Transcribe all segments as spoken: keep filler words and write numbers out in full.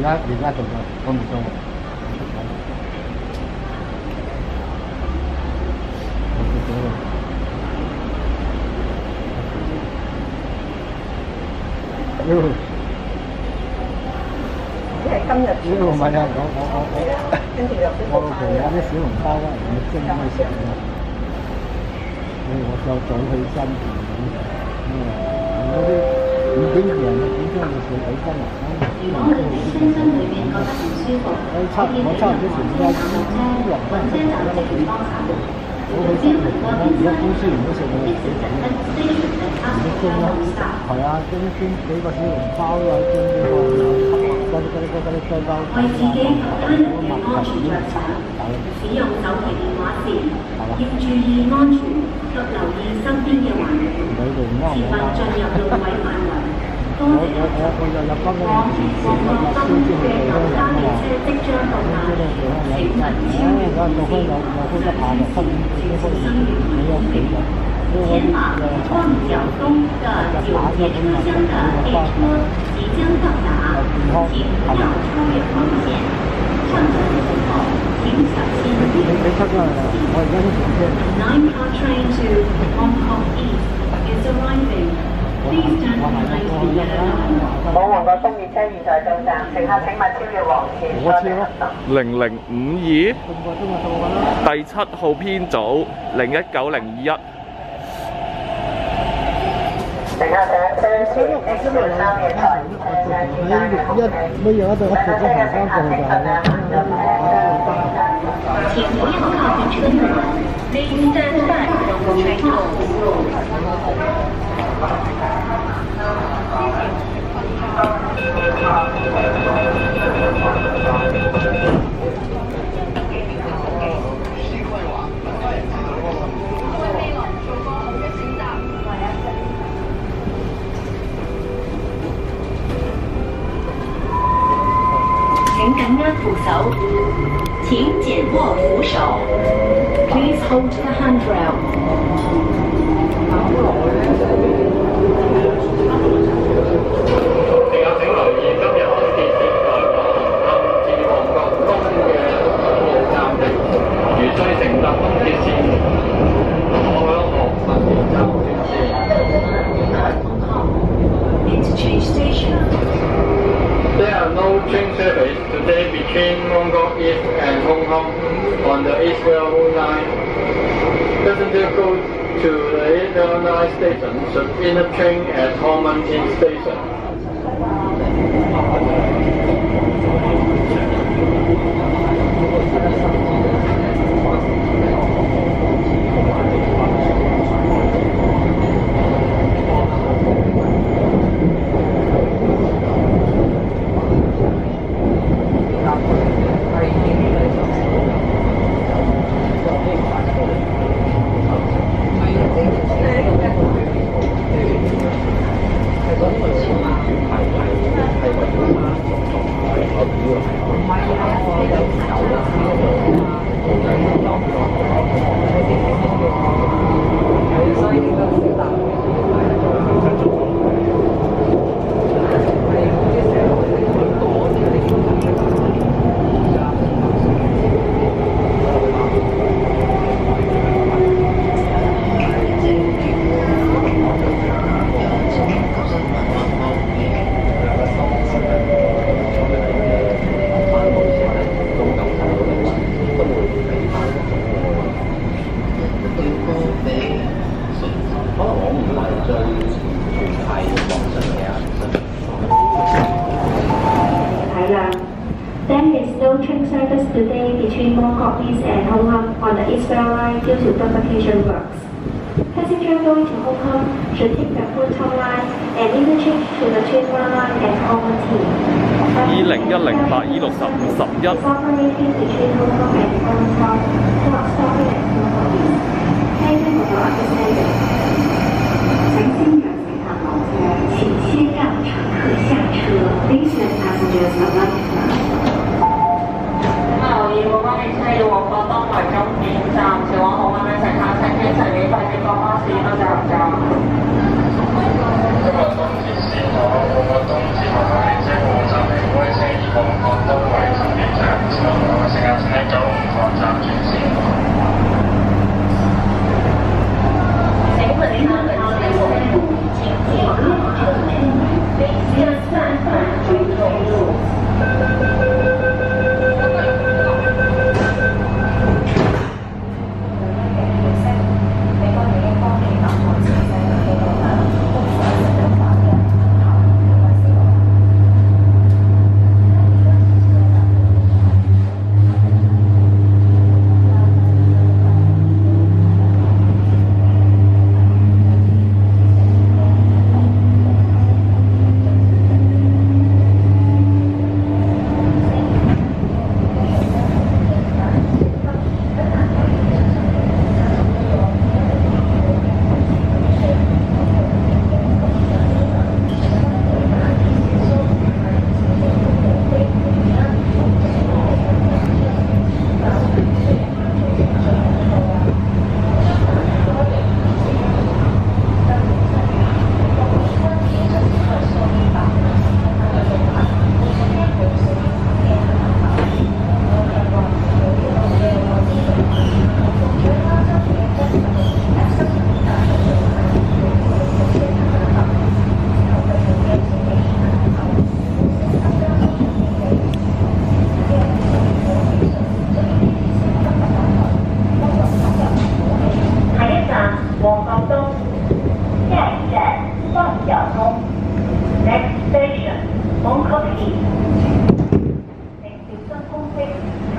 家而家做咗咁唔中。 即係今日。 呢個唔係啊！我我我我， 跟住又我老婆有啲小籠包啊，我蒸開食啊。所以我就早起身咁啊，嗰啲五點零啊點鐘就四點鐘啦。 如果你身心裏面覺得唔舒服，可以喺上車或者車站職員幫手。 我去新嚟講，而家公司唔都食到幾點咧？唔蒸啦，係啊，蒸蒸幾個小籠包啊，蒸呢個嗰啲嗰啲嗰啲雞包， 為自己及他人嘅安全着想，使用手提電話時，要注意安全及留意身邊嘅環境。持份進入路軌範圍。 我我我我就入翻嗰個時時入入先先去地香飲啊嘛， 即將到達，請勿超越而家到香有有開得下嘅，七點幾開始你有幾日？ 前往旺角东的九节车厢的列车即将到达，请不要超越黄线。上车的时候，请小心避免。The nine-car train to Hong Kong East is arriving. Please turn behind the yellow line. 我旺角東列車現在到站，乘客請勿超越黃線。 我知咯。 零零五二，第七號編組零一九零二一。 乘客上車前請小心嘅台車一乜嘢都一直都行翻過去㗎。 请不要靠近车门。Please stand back from the train doors. 请紧握扶手，请紧握扶手。Please hold the handrail. There are no train service today between Mong Kok East and Hong Kong on the East Railway Line. Passengers go to the East Railway Line station should interchange at Hong Man Tin Station. There is no train service today between Mong Kok East and Hong Kong on the East Rail Line due to fabrication works. Passengers going to Hong Kong should take the Kwun Tong Line and interchange to the Twin Ring Line at Hong Kong T. E 零一零八 E 六十五十一。 Operating between Hong Kong and Hong Kong, not stopping at Hong Kong East. Thank you for your understanding. 乘新人乘客落車，請先讓乘客下車。Please let passengers alight. 留意每班列車要往廣東為終點站，前往紅磡嘅乘客請於隨便快接駁巴士不入站。今日東鐵線往紅磡東至紅磡列車往站離開車二號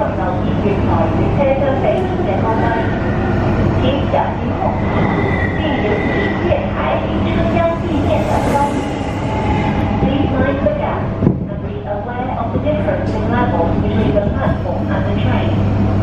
留意月台與車廂地面嘅高低，請小心後並留意月台與車廂地面嘅高低。Please mind the gap and be aware of the difference in level between the platform and the train.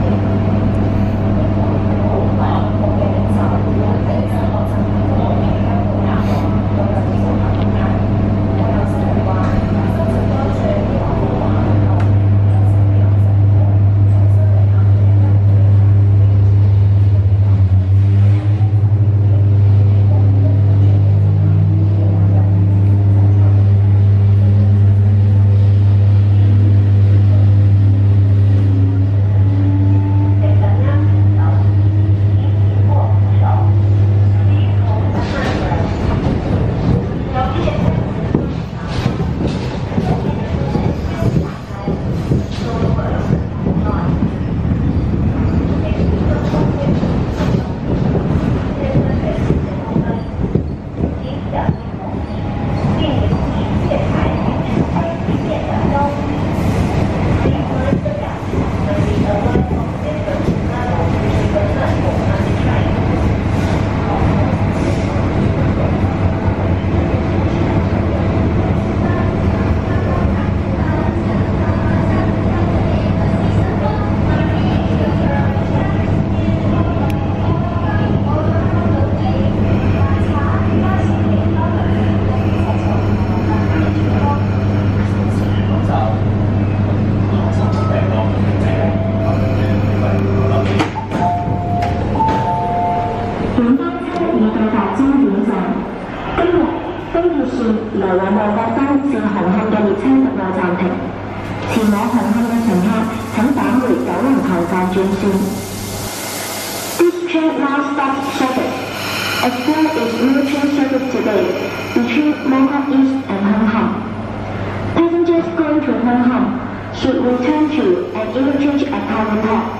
來往旺角單線紅磡嘅列車服務暫停，前往紅磡嘅乘客請返回九龍塘站轉線。This train now stops service. A flight is no train service today between Mong Kok East and Hong Kong. Passengers going to Hong Kong should return to an interchange at Tower Top.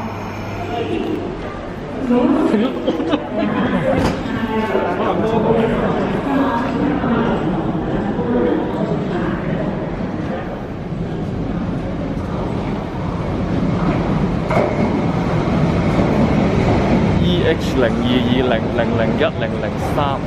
H 零二二零零零一零零三。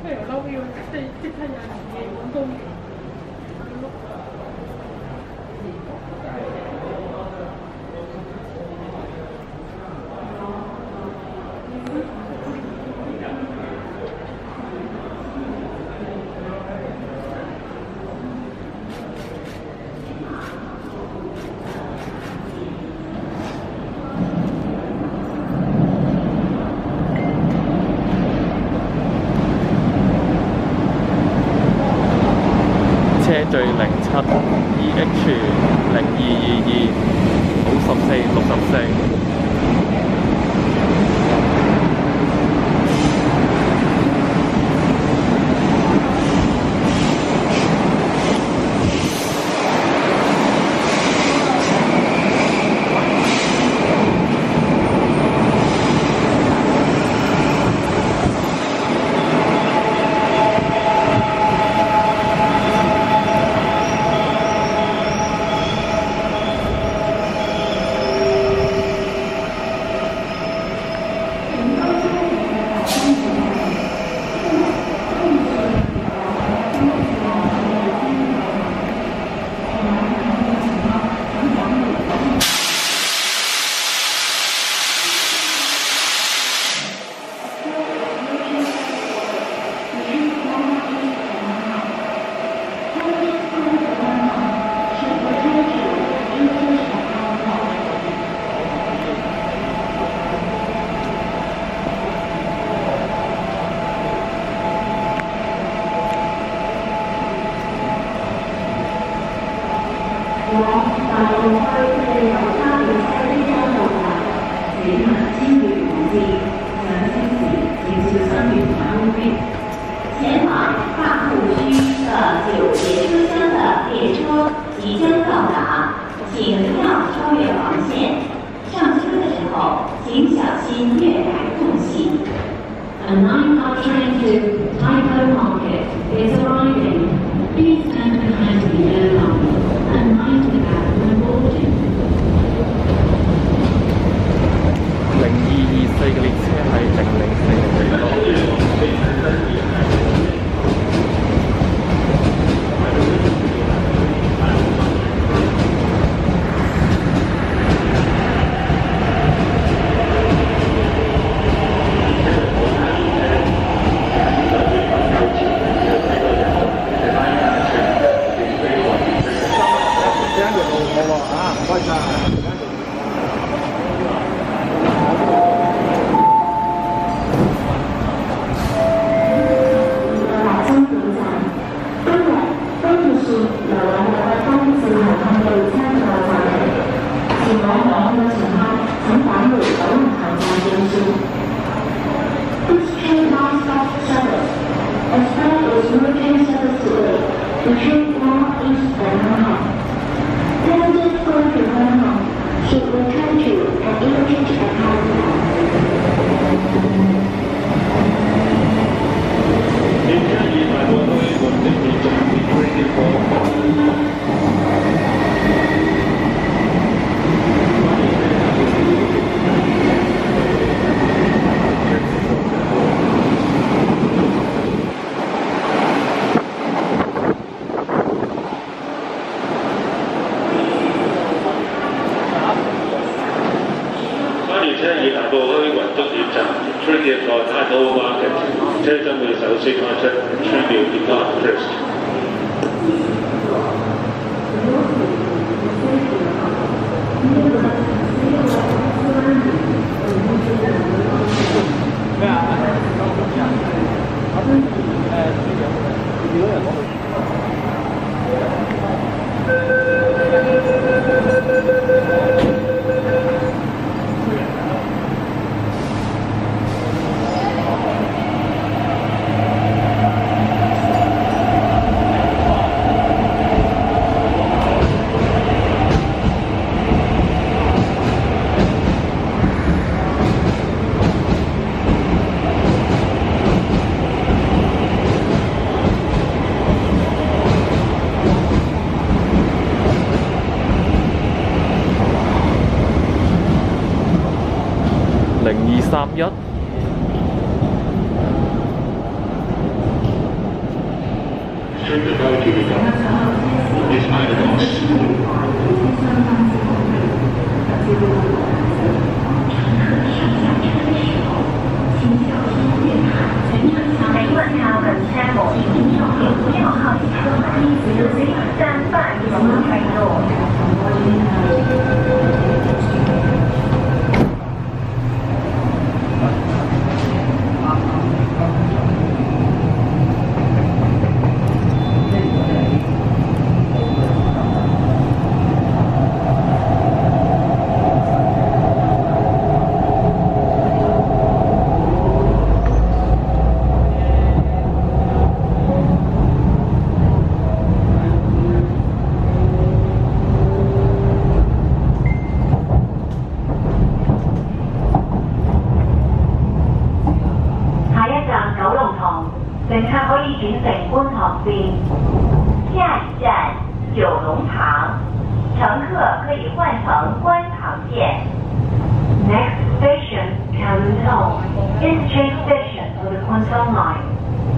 譬如嬲要即係即刻有人嘅揾工。 車序零七 E H 零二二二九十四六十四。 前往大户区的九节车厢的列车即将到达，请不要超越黄线。上车的时候，请小心月台空隙。A nine-car train to Taipei Market is arriving. Please stand behind the airline and mind the gap when boarding. 零二二四嘅列車係零零四零幾多？零二三一。 through the boat we got. It's made of England Town Temple 六号车门 Music stand by from the train door. 乘客可以轉乘觀塘線。下一站九龍塘，乘客可以換乘觀塘線。Next station, Kowloon Interchange Station for the Kwun Tong Line.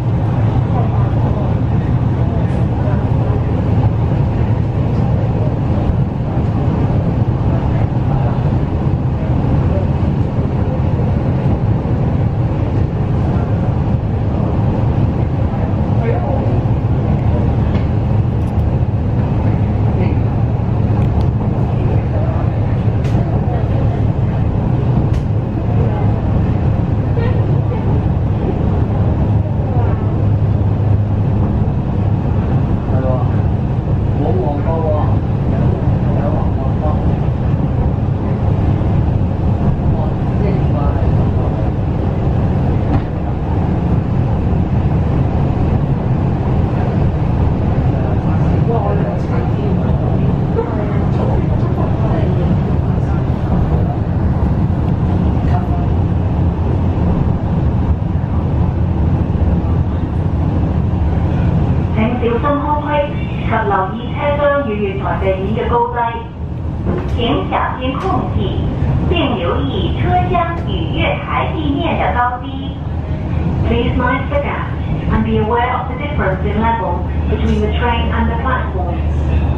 及留意車廂與月台地面嘅高低，請小心空氣，並留意車廂與月台地面嘅高低。Please mind the gap and be aware of the difference in level between the train and the platform.